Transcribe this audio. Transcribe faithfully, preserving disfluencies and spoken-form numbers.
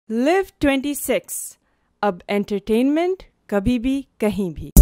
Live twenty six, अब entertainment कभी भी कहीं भी।